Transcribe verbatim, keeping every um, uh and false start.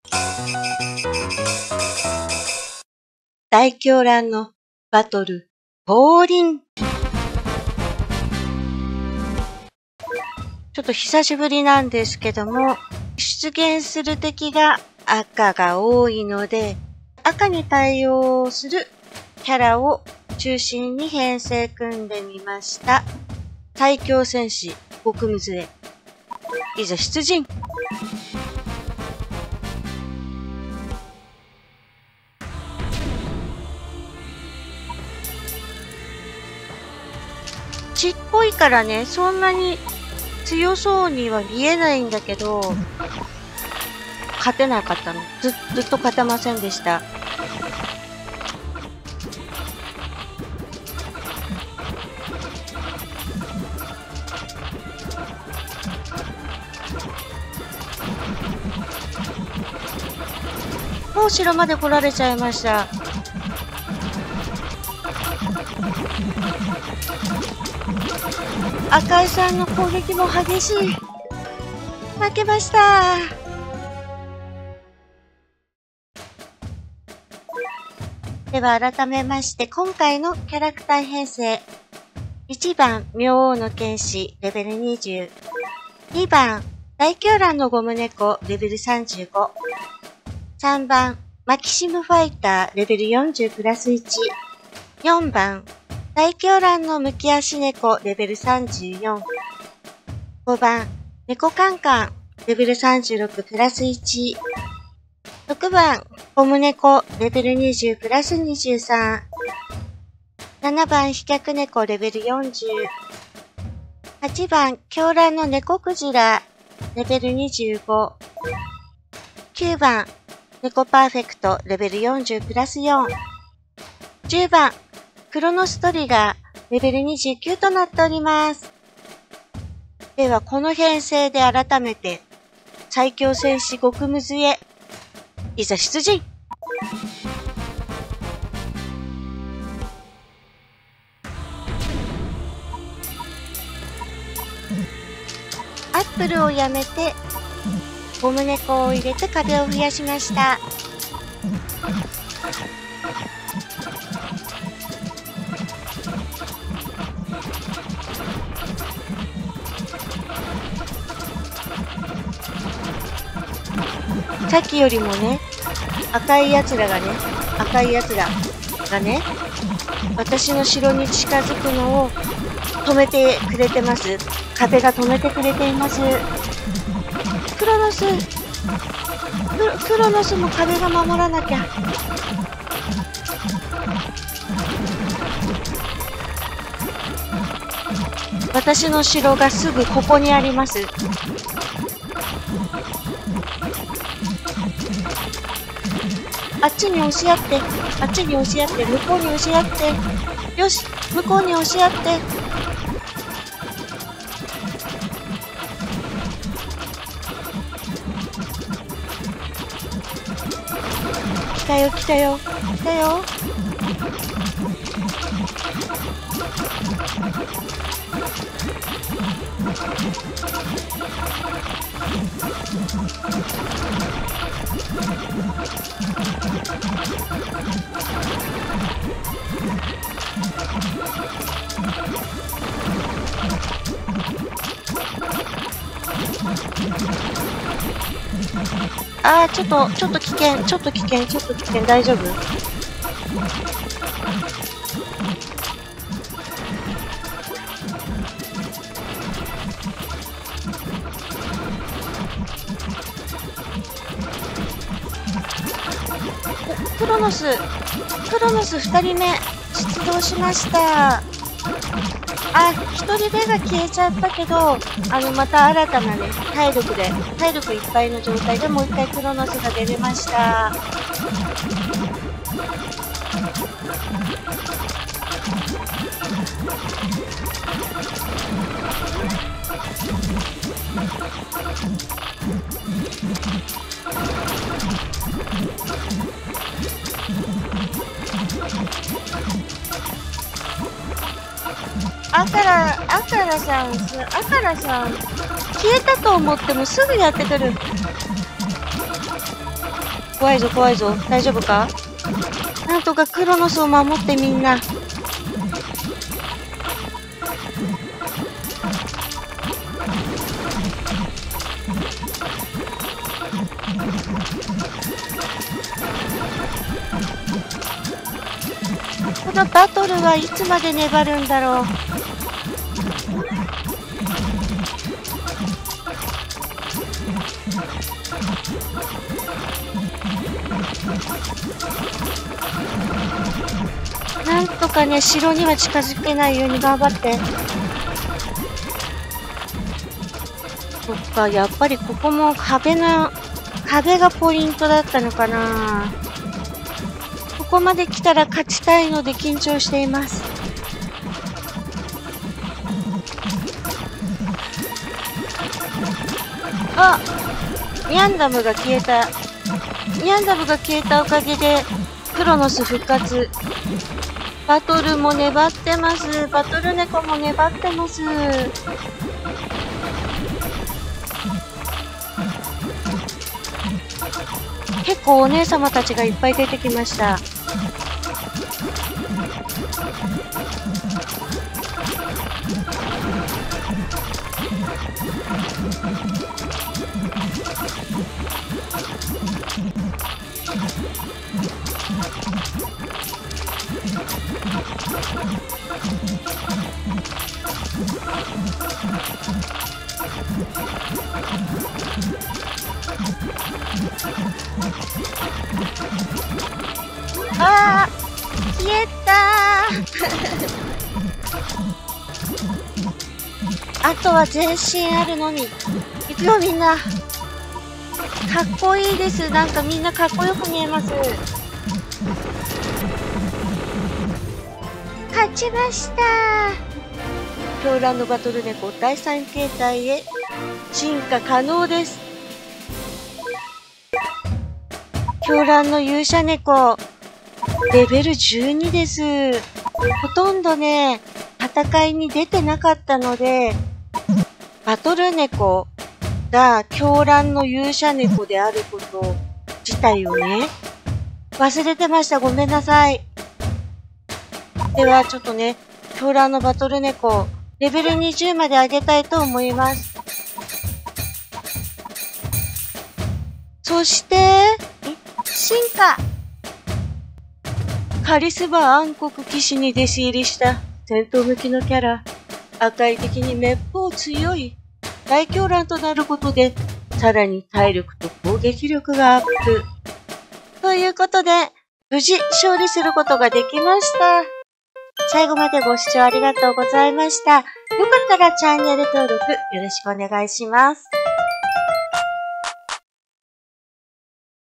大狂乱のバトル降臨。ちょっと久しぶりなんですけども、出現する敵が赤が多いので、赤に対応するキャラを中心に編成組んでみました。最強戦士極夢杖、いざ出陣。血っぽいからね、そんなに強そうには見えないんだけど、勝てなかったの。ず、ずっと勝てませんでした。もう城まで来られちゃいました。赤井さんの攻撃も激しい。負けました。では改めまして今回のキャラクター編成。いちばん明王の剣士レベルにじゅう。にばん大狂乱のゴム猫レベルさんじゅうご。さんばんマキシムファイターレベルよんじゅうプラスいち。よんばん大狂乱のむき足猫レベルさんじゅうよん。ごばん猫カンカンレベルさんじゅうろくプラスいち。ろくばんゴム猫レベルにじゅうプラスにじゅうさん。ななばん飛脚猫レベルよんじゅう。はちばん狂乱の猫クジラレベルにじゅうご。きゅうばん猫パーフェクトレベルよんじゅうプラスよん。じゅうばんクロノストリガーレベルにじゅうきゅうとなっております。ではこの編成で改めて最強戦士極夢杖、いざ出陣。アップルをやめてゴム猫を入れて壁を増やしました。さっきよりもね、赤いやつらがね、赤いやつらがね、私の城に近づくのを止めてくれてます。壁が止めてくれています。クロノス、ク、クロノスも壁が守らなきゃ。私の城がすぐここにあります。あっちに押し合って、あっちに押し合って、向こうに押し合って、よし、向こうに押し合って。来たよ、来たよ、来たよ。あー、ちょっと、ちょっと危険、ちょっと危険、ちょっと危険、大丈夫？クロノス、クロノスふたりめ出動しました。あ、ひとりめが消えちゃったけど、あの、また新たなね、体力で、体力いっぱいの状態でもう一回クロノスが出れました。あからあからさんあからさん消えたと思ってもすぐやってくる。 怖いぞ怖いぞ。大丈夫か？なんとかクロノスを守ってみんな。このバトルはいつまで粘るんだろう。なんとかね、城には近づけないように頑張って。そっか、やっぱりここも壁の、壁がポイントだったのかな。ここまで来たら勝ちたいので緊張しています。あ、ニャンダムが消えた。ニャンダムが消えたおかげでクロノス復活。バトルも粘ってます。バトル猫も粘ってます。結構お姉様たちがいっぱい出てきました。あー、消えたーあとは全身あるのに。行くよみんな。かっこいいです。なんかみんなかっこよく見えます。勝ちましたー。狂乱のバトル猫だいさん形態へ進化可能です。狂乱の勇者猫レベルじゅうにです。ほとんどね、戦いに出てなかったので、バトル猫が狂乱の勇者猫であること自体をね、忘れてました。ごめんなさい。では、ちょっとね、狂乱のバトル猫、レベルにじゅうまで上げたいと思います。そして、進化カリスマ暗黒騎士に弟子入りした戦闘向きのキャラ。赤い敵にめっぽう強い大狂乱となることで、さらに体力と攻撃力がアップ。ということで、無事勝利することができました。最後までご視聴ありがとうございました。よかったらチャンネル登録よろしくお願いします。